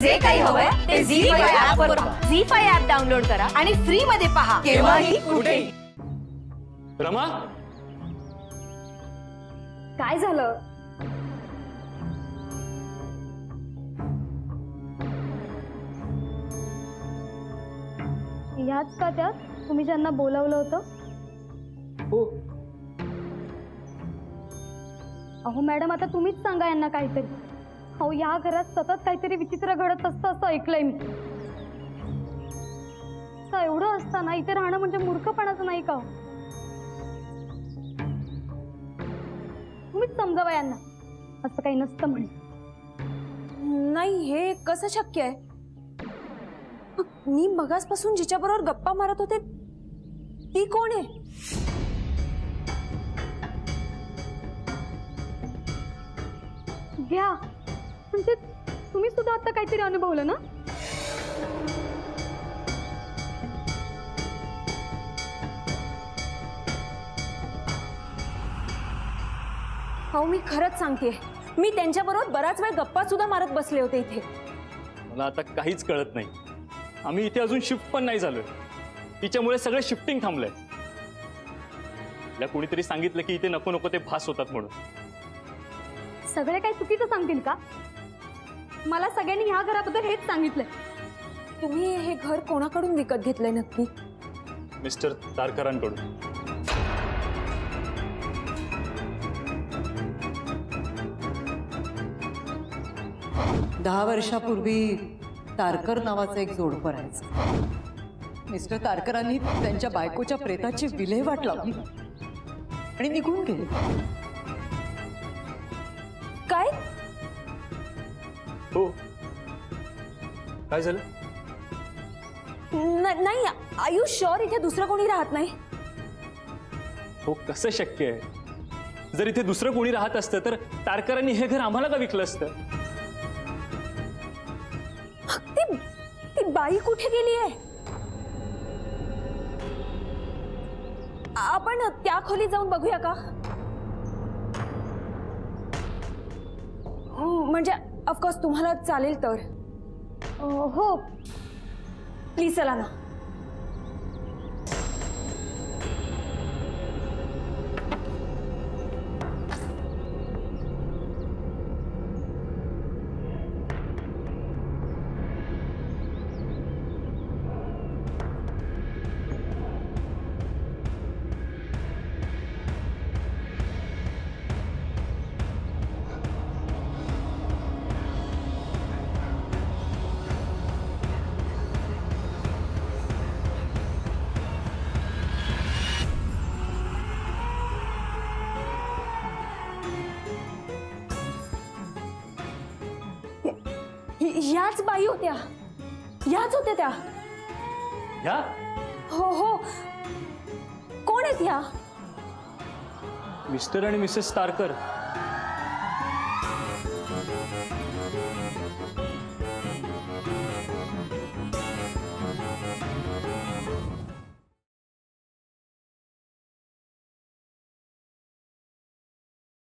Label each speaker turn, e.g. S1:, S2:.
S1: जे काही हवंय ते झी5 ऍप वर पहा.
S2: झी5 ऍप डाउनलोड करा आणि फ्री मध्ये पहा
S1: केव्हाही कुठेही.
S3: रमा,
S2: काय झालं?
S4: याच का त्यात तुम्ही ज्यांना बोलावलं होतं?
S3: हो.
S4: अहो मॅडम, आता तुम्हीच सांगा यांना काहीतरी. अहो या घरात सतत काहीतरी विचित्र घडत असतं असं ऐकलंय मी. एवढं असताना इथे राहणं म्हणजे मूर्खपणाचं नाही का? तुम्हीच समजावा यांना, असं काही नसतं म्हणे.
S2: नाही, हे कसं शक्य आहे? मी मगासपासून जिच्याबरोबर गप्पा मारत होते ती कोण आहे?
S4: घ्या, म्हणजे तुम्ही सुद्धा आता काहीतरी अनुभवलं ना?
S2: हो, मी खरंच सांगतेय, मी त्यांच्याबरोबर बराच वेळ गप्पा सुद्धा मारत बसले होते इथे.
S3: मला आता काहीच कळत नाही. आम्ही इथे अजून शिफ्ट पण नाही झालोय. तिच्यामुळे सगळं शिफ्टिंग थांबलंय. तिला कोणीतरी सांगितलं की इथे नको नको ते भास होतात म्हणून.
S4: सगळे काही चुकीचं सांगतील का? मला सगळ्यांनी ह्या घराबद्दल हेच सांगितलंय.
S2: तुम्ही हे घर कोणाकडून विकत घेतलंय नक्की?
S3: मिस्टर तारकरांकडून.
S5: 10 वर्षापूर्वी तारकर नावाचं एक जोडपं राहायचं. मिस्टर तारकरांनी त्यांच्या बायकोच्या प्रेताची विल्हेवाट लावली आणि निघून गेले.
S2: काय?
S3: हो. काय झालं?
S2: नाही, आर यू शुअर इथे दुसरं कोणी राहत नाही?
S3: हो, कसं शक्य आहे? जर इथे दुसरं कोणी राहत असतं तर तारकरांनी हे घर आम्हाला का विकलं असतं?
S2: ती बाई कुठे गेली आहे? आपण त्या खोलीत जाऊन बघूया का? म्हणजे ऑफकोर्स तुम्हाला चालेल तर.
S4: हो,
S2: प्लीज चला ना. ह्याच बाई होत्या, ह्याच होत्या त्या.
S3: ह्या?
S2: हो. कोण आहेत ह्या?
S3: मिस्टर आणि मिसेस तारकर.